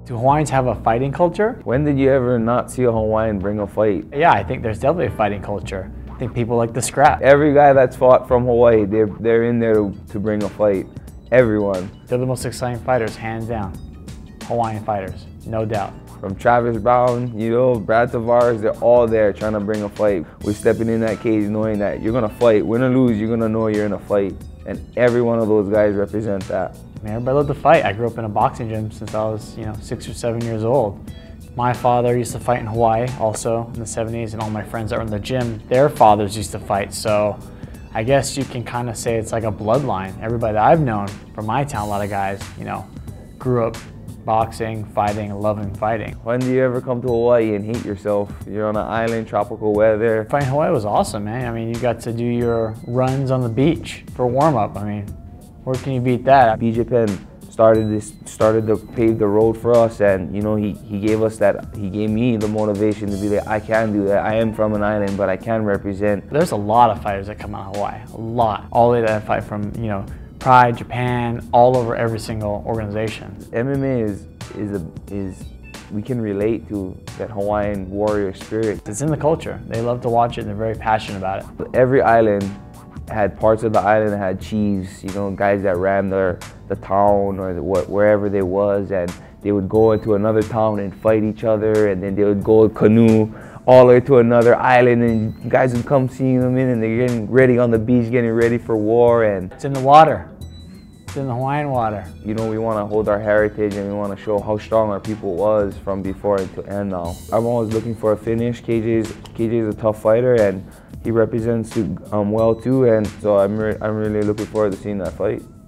Do Hawaiians have a fighting culture? When did you ever not see a Hawaiian bring a fight? Yeah, I think there's definitely a fighting culture. I think people like to scrap. Every guy that's fought from Hawaii, they're in there to bring a fight. Everyone. They're the most exciting fighters, hands down. Hawaiian fighters, no doubt. From Travis Brown, you know, Brad Tavares, they're all there trying to bring a fight. We're stepping in that cage knowing that you're gonna fight. Win or lose, you're gonna know you're in a fight. And every one of those guys represent that. I mean, everybody loved to fight. I grew up in a boxing gym since I was, 6 or 7 years old. My father used to fight in Hawaii also in the 70s, and all my friends that were in the gym, their fathers used to fight. So I guess you can kind of say it's like a bloodline. Everybody that I've known from my town, a lot of guys, grew up boxing, fighting, loving fighting. When do you ever come to Hawaii and hate yourself? You're on an island, tropical weather. Fighting in Hawaii was awesome, man. I mean, you got to do your runs on the beach for warm-up. I mean, where can you beat that? BJ Penn started to pave the road for us, and he gave us that. He gave me the motivation to be like, I can do that. I am from an island, but I can represent. There's a lot of fighters that come out of Hawaii, a lot. All the way that fight from Pride, Japan, all over every single organization. MMA is we can relate to that Hawaiian warrior spirit. It's in the culture. They love to watch it and they're very passionate about it. Every island had parts of the island that had chiefs, guys that ran the town or wherever they was, and they would go into another town and fight each other, and then they would go canoe all the way to another island, and guys would come seeing them in, and they're getting ready on the beach, getting ready for war. And it's in the water. It's in the Hawaiian water. We want to hold our heritage, and we want to show how strong our people was from before and now. I'm always looking for a finish. KJ is a tough fighter, and he represents well too, and so I'm really looking forward to seeing that fight.